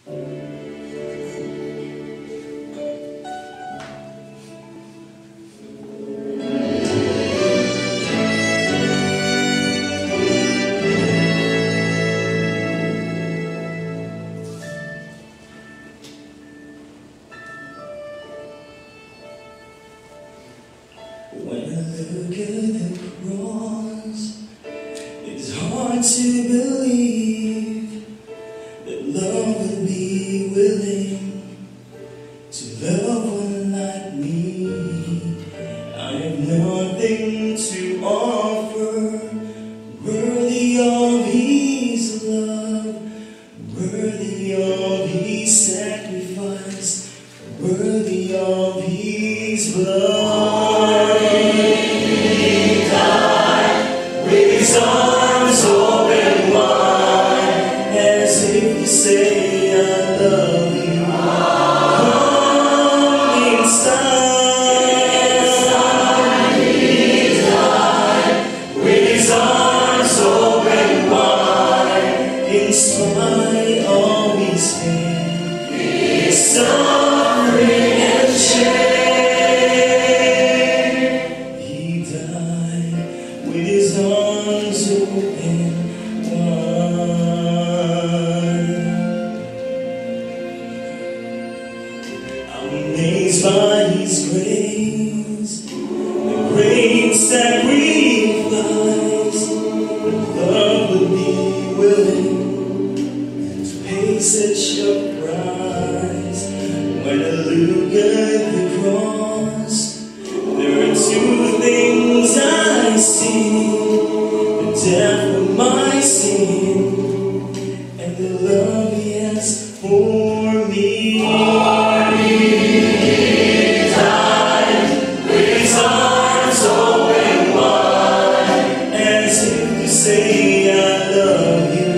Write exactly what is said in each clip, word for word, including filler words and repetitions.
When I look at the cross, it's hard to believe that love would be willing to love one like me. I have nothing to offer worthy of His love, worthy of His sacrifice, worthy of His blood. His arms open wide, as if to say, I love you. Come inside. He died with His arms open wide, in spite of His pain, His suffering and shame. He died with His arms open wide. I'm amazed by His grace, the great sacrifice, that love would be willing to pay such a price. When I look at the cross, there are two things I see: the death of my sin, and the love He has for me. For me, He died with His arms open wide, as if to say, I love you.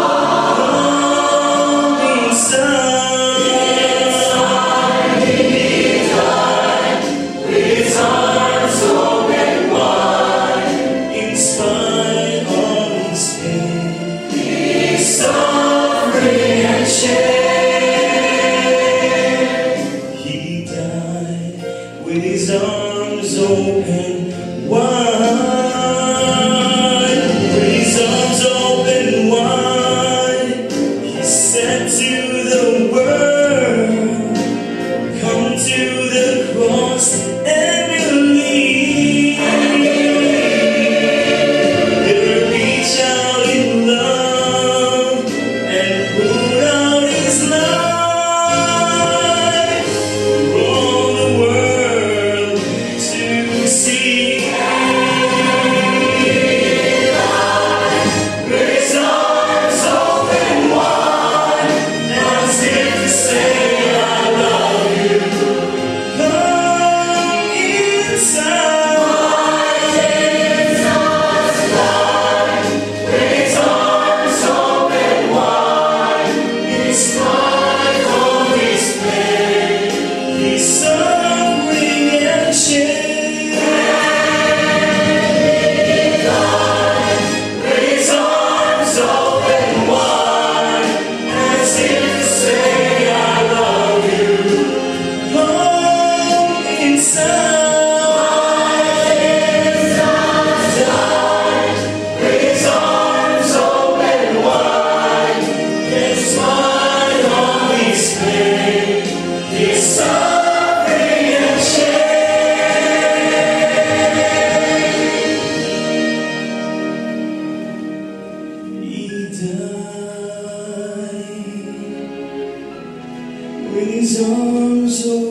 Come inside. He died with His arms open wide, in spite of His pain, His suffering and shame. He died with His arms open wide, with His arms open wide. He said to the world, come to the cross and believe. He'll reach out in love and pour out His life for all the world to see. With His arms open wide, as if to say, I love you. Come inside. With His arms open wide, in spite of His pain, His suffering and shame. He died with His arms open wide, as if to say, I love you. Come inside. Died with His arms open wide, in spite of His pain, His suffering and shame. He died with His arms open